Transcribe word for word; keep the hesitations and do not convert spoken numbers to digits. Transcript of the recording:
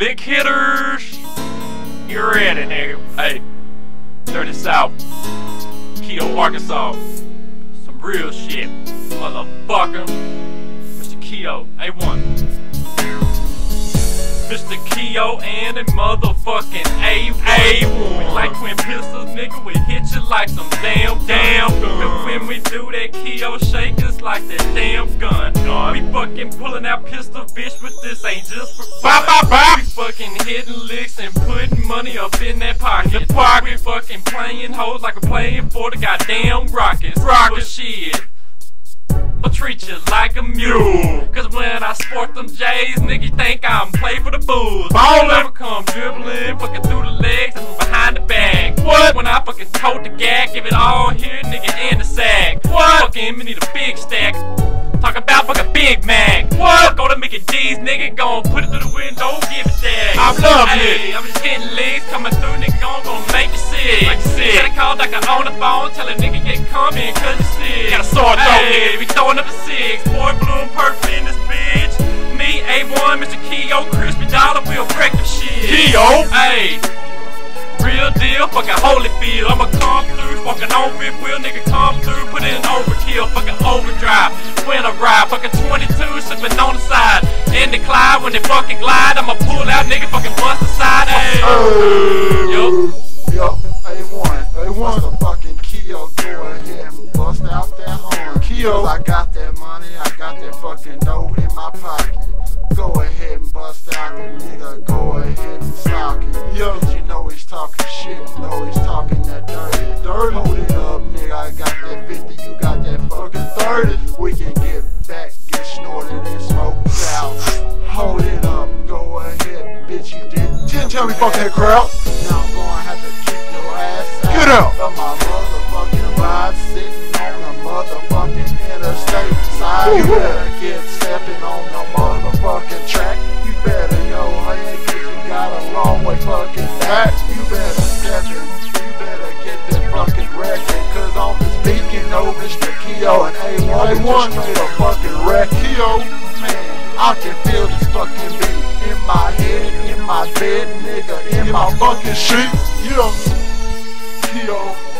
Lick Hitterz. You ready, nigga? Hey, Dirty South, Keto, Arkansas. Some real shit, motherfucker. Mister Keto, A one. Mister Keto and a motherfucking A one. We like twin pistols, nigga. We hit you like some damn, damn gun. When we do that Keto shake, it's like that damn gun. gun. We fucking pulling out pistol, bitch, but this ain't just for fun. Bop, bop, bop. We fucking hitting licks and putting money up in that pocket. The pocket. We fucking playing hoes like we're playing for the goddamn Rockets. Rockets, shit. I'll treat you like a mule. Cause when I sport them J's, nigga, you think I'm play for the Bulls. Ballin'. Never come dribbling, fucking through the legs and behind the back. What? When I fucking tote the gag, give it all here, nigga, in the sack. What? Fucking me need a big stack. Talk about fucking Big Mac. What? Go to Mickey D's, nigga, gon' put it through the window, give it that. I love it. I'm just hitting legs, coming through, nigga, gon' gon' make you sick. Make you sick. Gotta call like I on the phone, tell a nigga get coming, cause you sick. Got a sore throat, nigga. We throwing up a six. Boy, bloom perfect in this bitch. Me, A one, Mister Keto, Crispy Dollar, we'll break the shit. Keto? Ayy. Real deal, fucking Holyfield. I'ma come through, fucking on fifth wheel, nigga, come through, put it in overkill, fucking overdrive. When I ride, fucking twenty-two, sipping on the side. In the Clyde, when they fucking glide, I'ma pull out, nigga, fucking bust the side. Hey. Yo. Yo, A one, A one, the fucking Keto, go ahead and bust out that horn. Keto, I got that money, I got that fucking dough in my pocket. Go ahead and bust out the nigga, go ahead and sock it. Yo, you know he's talking shit, you know he's talking that dirty. Dirty, hold it up, nigga, I got that fifty, you got that fucking thirty. We can get back, get snorted and smoked out. Hold it up, go ahead, bitch, you didn't tell, tell me fuck that crowd. Now I'm gonna have to kick your ass out. Get out of my motherfucking ride, sitting on the motherfucking interstate side. You better get stepping on the motherfucking track. You better go ahead, cause you got a long way fucking back. You better step in, you better get that fucking wrecking. Cause on this beat, you know Mister Keto and A one, A one just straight up fucking wreck. Keto, man, I can feel this fucking beat in my head, in my bed, nigga, in my fucking sheet. Yeah, Keto.